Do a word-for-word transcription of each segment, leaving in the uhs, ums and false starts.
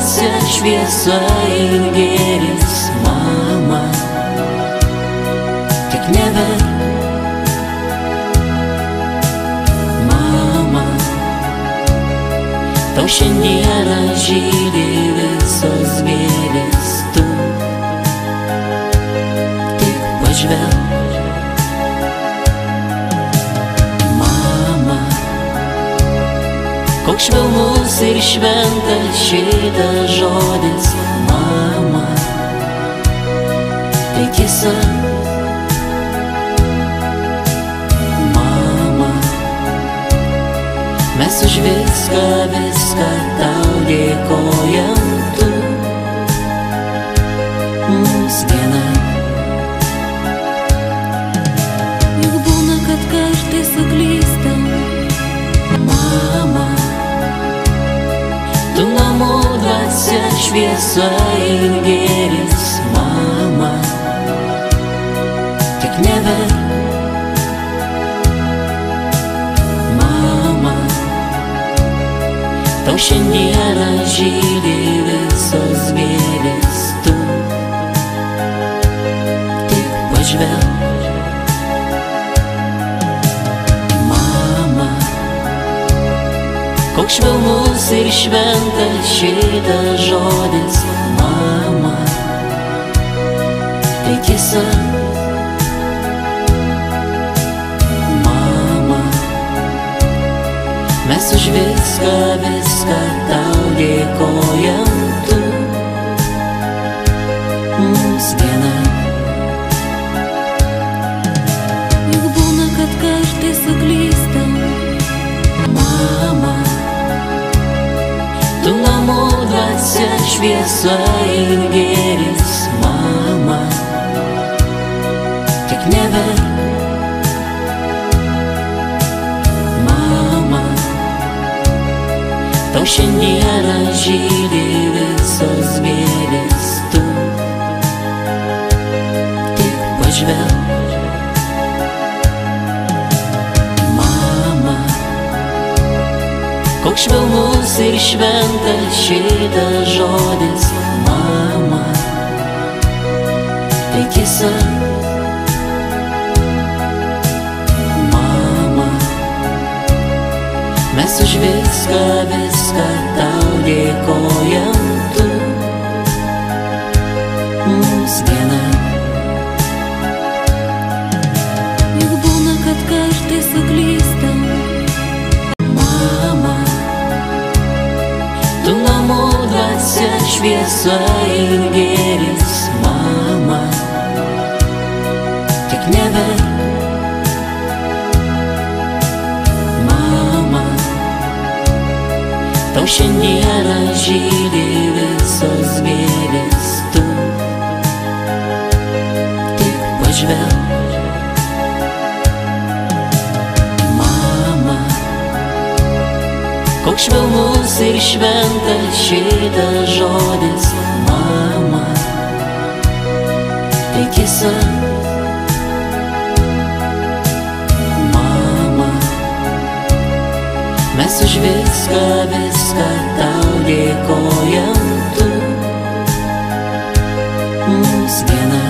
dvasia, šviesa ir gėris, mama, tik neverk. Mama, tau šiandieną žydi visos gėlės, tu tik pažvelk. Koks švelnus ir šventas šitas žodis, mama, tai tiesa. Mama, mes už viską, viską tau dėkojam, tu mums viena. Juk būna, kad kartais suklystam, mama, tu namų dvasia, šviesa ir gėris, mama, tik neverk. Mama, tau šiandieną žydi visos gėlės, tu tik pažvelk. Koks švelnus ir šventas šitas žodis, mama, tai tiesa. Mama, mes už viską, viską tau dėkojam, tu mums viena. juk būna, kad kartais suklystam, Mama, tu namų dvasia, šviesa ir gėris, mama, tik neverk. Mama, tau šiandieną žydi visos gėlės, tu tik pažvelk. Koks švelnus ir šventas šitas žodis, mama, tai tiesa. Mama, mes už viską, viską tau dėkojam, tu mums viena. juk būna, kad kartais suklystam, tu namų dvasia, šviesa ir gėris, mama, tik neverk. Mama, tau šiandieną žydi visos gėlės, tu tik pažvelk. Koks švelnus ir šventas šitas žodis, mama, tai tiesa. Mama, mes už viską, viską tau dėkojam, tu mums viena.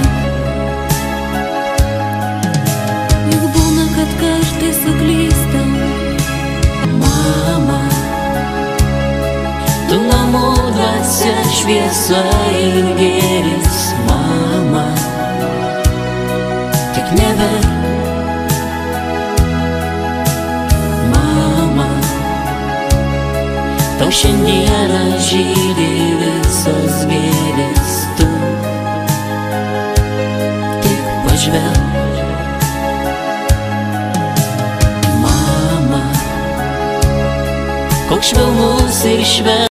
juk būna, kad kartais suklystam, Mama, tu namų dvasia, šviesa ir gėris, mama, tik neverk. Mama, tau šiandieną žydi visos gėlės, tu tik pažvelk. Koks švelnus ir šventas